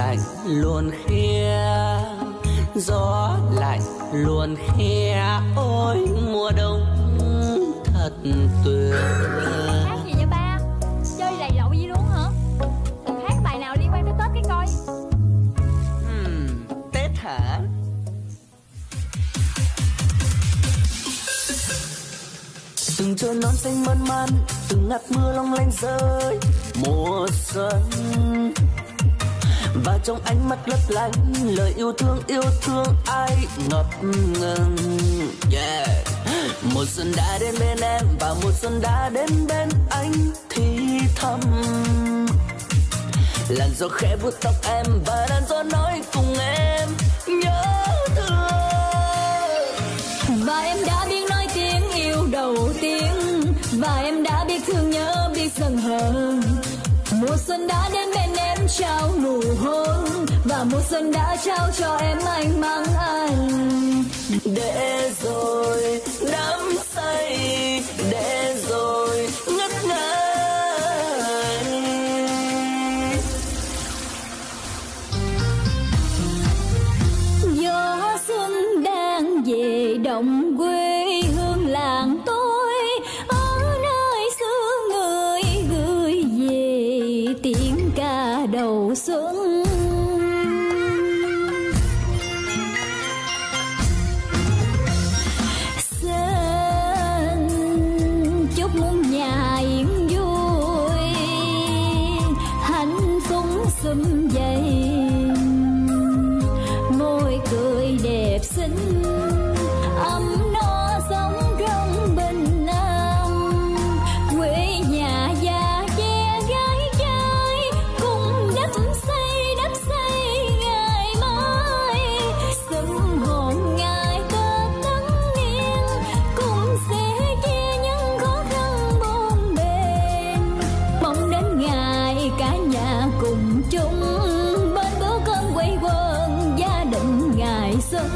lạnh luôn khia, gió lạnh luôn khia, ôi mùa đông thật tuyệt. Hát gì vậy ba? Chơi lầy lội gì luôn hả? Hát bài nào liên quan tới Tết cái coi. Tết hả? Từng trời non xanh mơn man, từng hạt mưa long lanh rơi mùa xuân, và trong ánh mắt lấp lánh lời yêu thương ai ngập ngừng. Yeah. Mùa xuân đã đến bên em và mùa xuân đã đến bên anh thì thầm. Làn gió khẽ vuốt tóc em và làn gió nói cùng em nhớ thương. Và em đã biết nói tiếng yêu đầu tiên, và em đã biết thương nhớ biết dần hờ. Mùa xuân đã đến bên em trao nụ hôn, và mùa xuân đã trao cho em anh mang anh. Để rồi đắm say, để rồi ngất ngây. Gió xuân đang về đồng quê hương làng tôi, ở nơi xưa người gửi về tiếng ca đầu xuân. Chúc mừng nhà yên vui, hạnh phúc sum vầy, môi cười đẹp xinh, ấm no sống trong bình an. Quê nhà già che gái trai cùng đắp xây ngày mai. Sum hồn ngày Tết tân niên cùng sẽ chia những khó khăn bộn bề. Mong đến ngày cả nhà cùng chung bên bữa cơm quây quần gia đình ngày xuân.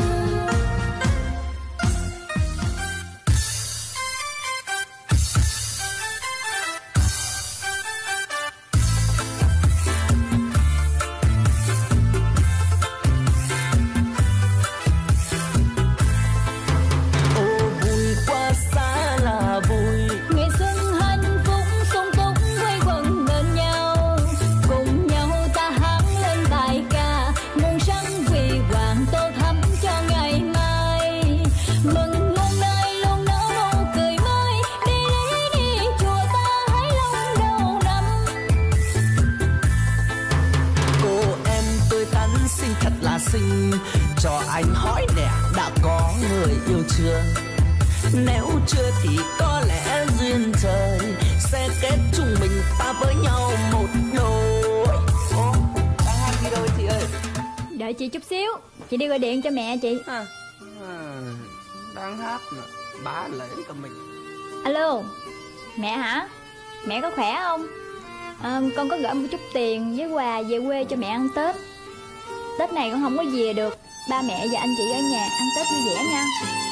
Ngày xuân hạnh phúc sung túc quây quần bên nhau, cùng nhau ta hát lên bài ca muôn sắc vì hoàng tô thắm cho ngày mai. Mừng muôn nơi luôn nở nụ cười mới, đi chùa ta hái long đầu năm. Cô em tươi tắn xinh thật là xinh, cho anh hỏi nè đã có người yêu chưa? Nếu chưa thì có lẽ duyên trời sẽ kết chúng mình ta với nhau một đôi. Đang hát đi đôi chị ơi. Đợi chị chút xíu, chị đi gọi điện cho mẹ chị. Đang hát mà bá lễ cả mình. Alo, mẹ hả? Mẹ có khỏe không? Con có gửi một chút tiền với quà về quê cho mẹ ăn Tết. Tết này con không có về được, ba mẹ và anh chị ở nhà ăn Tết vui vẻ nha.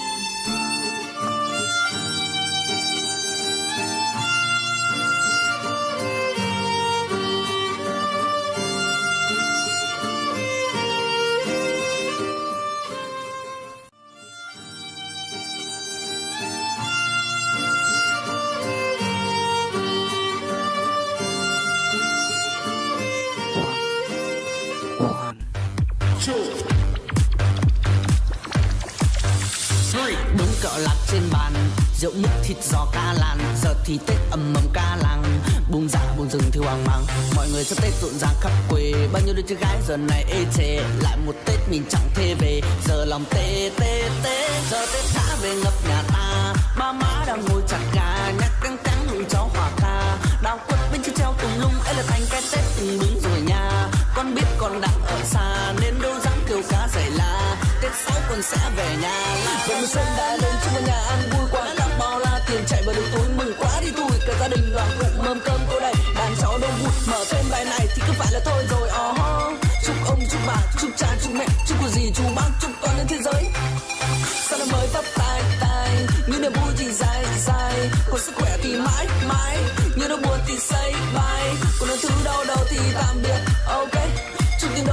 Đúng cỡ lạc trên bàn, rượu mứt thịt giò cá làn. Giờ thì Tết ầm ầm ca làng, bùng dạ bùng rừng thiêu hoang mang. Mọi người sắp Tết rộn ràng khắp quê, bao nhiêu đứa trẻ gái giờ này ê chề. Lại một Tết mình chẳng thể về, giờ lòng tê tê tê. Giờ Tết đã về ngập nhà ta, ba má đang ngồi chặt gà, nhắc căng căng hùng cháu hòa ca. Đào quất bên trên treo tùng lung, ấy là thành cái Tết từng bướng rồi nha. Con biết con đang ở xa nên đâu dám kêu cá giải la. Tết sau con sẽ về nhà. Vậy mùa xuân đã đến chung nhà ăn vui quá, cả bao la tiền chạy vào đầu túi mừng quá đi tuổi. Cả gia đình đoàn tụ mâm cơm cô đầy, đàn cháu đông vui. Mở thêm bài này thì cứ phải là thôi rồi. Chúc ông chúc bà chúc cha chúc mẹ chúc cô dì chú bác chúc toàn lên thế giới. Sao năm mới phát tài tài, như niềm vui thì dài dài, còn sức khỏe thì mãi mãi, như nỗi buồn thì say bye, còn những thứ đau đầu thì tạm biệt. Ok, chúc những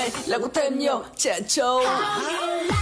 này lại có thêm nhiều trẻ trâu.